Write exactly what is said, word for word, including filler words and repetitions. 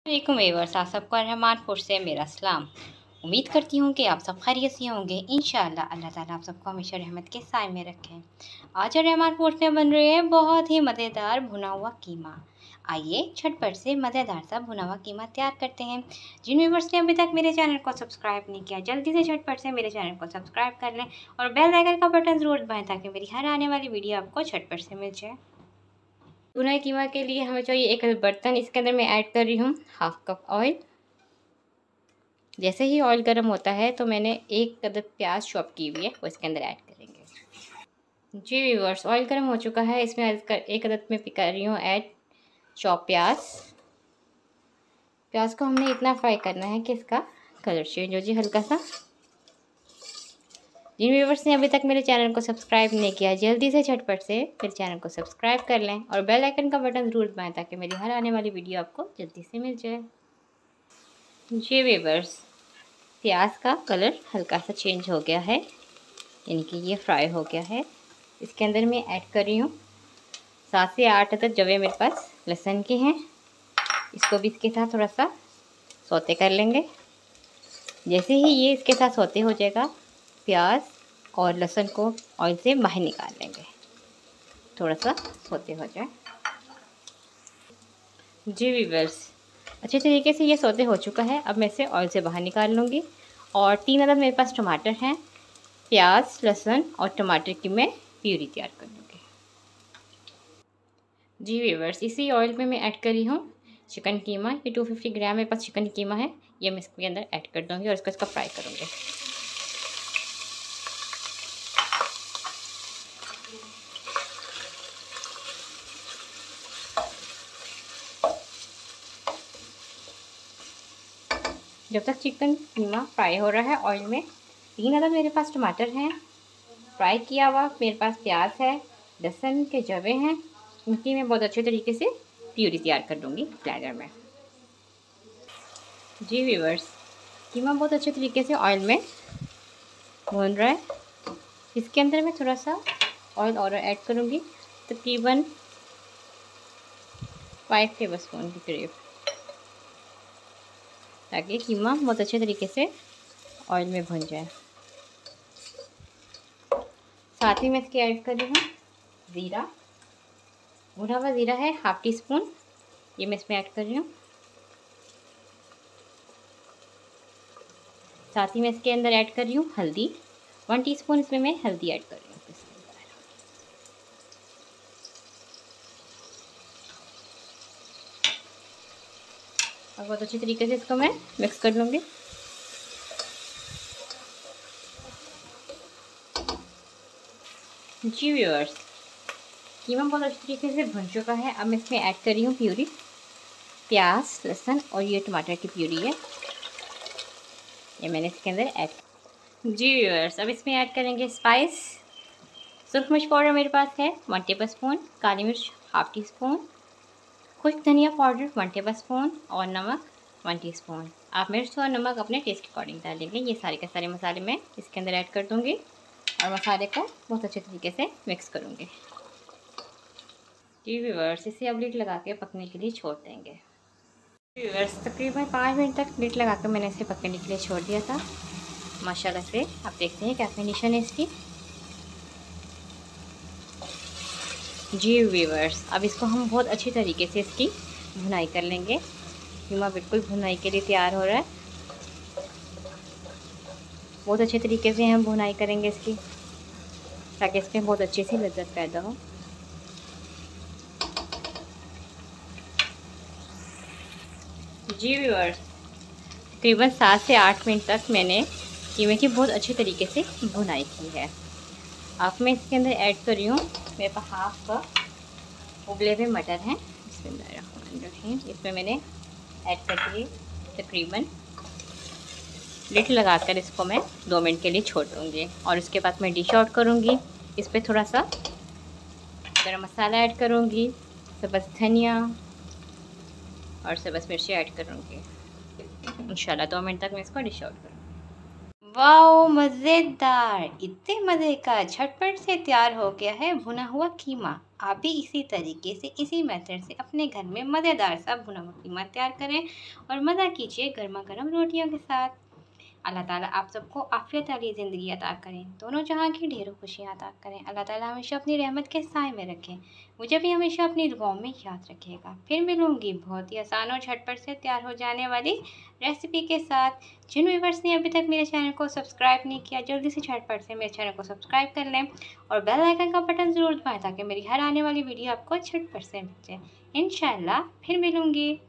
वालेकुम व्यूअर्स, आप सबको रहमानपुर से मेरा सलाम। उम्मीद करती हूँ कि आप सब खैरियत से होंगे। इंशाअल्लाह अल्लाह ताला आप सबको हमेशा रहमत के साए में रखें। आज रहमानपुर में बन रही है बहुत ही मज़ेदार भुना हुआ कीमा। आइए झटपट से मज़ेदार सा भुना हुआ कीमा तैयार करते हैं। जिन व्यूअर्स ने अभी तक मेरे चैनल को सब्सक्राइब नहीं किया, जल्दी से झटपट से मेरे चैनल को सब्सक्राइब कर लें और बेल आइकन का बटन ज़रूर दबाएँ ताकि मेरी हर आने वाली वीडियो आपको झटपट से मिल जाए। भुना कीमा के लिए हमें चाहिए एक बर्तन। इसके अंदर मैं ऐड कर रही हूँ हाफ कप ऑयल। जैसे ही ऑयल गर्म होता है तो मैंने एक अदद प्याज चॉप की हुई है वो इसके अंदर ऐड करेंगे। जी व्यूअर्स, ऑयल गर्म हो चुका है। इसमें एक अदद में कर रही हूँ ऐड चॉप प्याज। प्याज को हमने इतना फ्राई करना है कि इसका कलर चेंज हो जाए हल्का सा। जिन व्यूअर्स ने अभी तक मेरे चैनल को सब्सक्राइब नहीं किया, जल्दी से झटपट से मेरे चैनल को सब्सक्राइब कर लें और बेल आइकन का बटन ज़रूर दबाएं ताकि मेरी हर आने वाली वीडियो आपको जल्दी से मिल जाए। जी व्यूअर्स, प्याज का कलर हल्का सा चेंज हो गया है, यानी कि ये फ्राई हो गया है। इसके अंदर मैं ऐड कर रही हूँ सात से आठ अदद जवे मेरे पास लहसुन के हैं। इसको भी इसके साथ थोड़ा सा सौते कर लेंगे। जैसे ही ये इसके साथ सौते हो जाएगा, प्याज और लहसुन को ऑयल से बाहर निकाल लेंगे, थोड़ा सा सौते हो जाए। जी व्यूअर्स, अच्छे तरीके से ये सौते हो चुका है। अब मैं इसे ऑयल से बाहर निकाल लूँगी और तीन अदद मेरे पास टमाटर हैं। प्याज, लहसुन और टमाटर की मैं प्यूरी तैयार कर लूँगी। जी व्यूअर्स, इसी ऑयल में मैं ऐड कर रही हूँ चिकन कीमा। ये दो सौ पचास ग्राम मेरे पास चिकन कीमा है, ये मैं इसके अंदर ऐड कर दूँगी और इसको इसका फ्राई करूँगी। जब तक चिकन कीमा फ्राई हो रहा है ऑयल में, तीन अदद मेरे पास टमाटर हैं फ्राई किया हुआ। मेरे पास प्याज है, लहसुन के जवे हैं, इनकी मैं बहुत अच्छे तरीके से प्यूरी तैयार कर लूँगी ब्लेंडर में। जी व्यूअर्स, कीमा बहुत अच्छे तरीके से ऑयल में भून रहा है। इसके अंदर मैं थोड़ा सा ऑयल और ऐड करूँगी, तकरीबन फाइव टेबल स्पून के करीब, ताकि कीमा बहुत अच्छे तरीके से ऑयल में भुन जाए। साथ ही मैं इसके ऐड कर रही हूँ ज़ीरा। भुना हुआ ज़ीरा है हाफ टी स्पून, ये मैं इसमें ऐड कर रही हूँ। साथ ही मैं इसके अंदर ऐड कर रही हूँ हल्दी, वन टीस्पून इसमें मैं हल्दी ऐड कर रही हूँ। और बहुत अच्छी तरीके से इसको मैं मिक्स कर लूँगी। जी व्यूअर्स, कीमा बहुत अच्छी तरीके से भुन चुका है। अब मैं इसमें ऐड कर रही हूँ प्यूरी, प्याज, लहसुन और ये टमाटर की प्यूरी है, ये मैंने इसके अंदर ऐड। जी व्यूअर्स, अब इसमें ऐड करेंगे स्पाइस। सुरख मिर्च पाउडर मेरे पास है वन टेबल स्पून, काली मिर्च हाफ टी स्पून, खुश्क धनिया पाउडर वन टेबल स्पून और नमक वन टीस्पून। आप मिर्च और नमक अपने टेस्ट के अकॉर्डिंग डालेंगे। ये सारे के सारे मसाले मैं इसके अंदर ऐड कर दूँगी और मसाले को बहुत अच्छे तरीके से मिक्स करूँगी। जी व्यूअर्स, इसे अब लिड लगा के पकने के लिए छोड़ देंगे। व्यूअर्स, तकरीबन पाँच मिनट तक लिड लगा कर मैंने इसे पकने के लिए छोड़ दिया था। माशाल्लाह से आप देखते हैं क्या फिनिशन है इसकी। जी व्यूअर्स, अब इसको हम बहुत अच्छी तरीके से इसकी भुनाई कर लेंगे। कीमा बिल्कुल भुनाई के लिए तैयार हो रहा है। बहुत अच्छे तरीके से हम भुनाई करेंगे इसकी, ताकि इसमें बहुत अच्छी सी लज्जत पैदा हो। जी व्यूअर्स, तकरीबन सात से आठ मिनट तक मैंने कीमे की बहुत अच्छे तरीके से भुनाई की है। अब मैं इसके अंदर ऐड कर रही हूँ, मेरे पास हाफ कप उबले हुए मटर हैं, इसमें मैंने ऐड करके तकरीबन लिड लगाकर इसको मैं दो मिनट के लिए छोड़ दूँगी और उसके बाद मैं डिश आउट करूँगी। इस पर थोड़ा सा गरम मसाला ऐड करूँगी, सब्ज़ धनिया और सब्ज़ मिर्ची ऐड करूँगी। इंशाल्लाह दो मिनट तक मैं इसको डिश आउट करूँगी। वाओ, मज़ेदार! इतने मज़े का झटपट से तैयार हो गया है भुना हुआ कीमा। आप भी इसी तरीके से, इसी मेथड से अपने घर में मज़ेदार सा भुना हुआ कीमा तैयार करें और मज़ा कीजिए गर्मा गर्म रोटियों के साथ। अल्लाह ताला आप सबको आफ़ियत वाली ज़िंदगी अता करें, दोनों जहाँ की ढेरों खुशियाँ अता करें। अल्लाह ताला हमेशा अपनी रहमत के साए में रखें। मुझे भी हमेशा अपनी दुआओं में याद रखिएगा। फिर मिलूँगी बहुत ही आसान और झटपट से तैयार हो जाने वाली रेसिपी के साथ। जिन व्यूअर्स ने अभी तक मेरे चैनल को सब्सक्राइब नहीं किया, जल्दी से झटपट से मेरे चैनल को सब्सक्राइब कर लें और बेल आइकन का बटन ज़रूर दबाएँ ताकि मेरी हर आने वाली वीडियो आपको झटपट से मिल जाए। इंशाअल्लाह फिर मिलूँगी।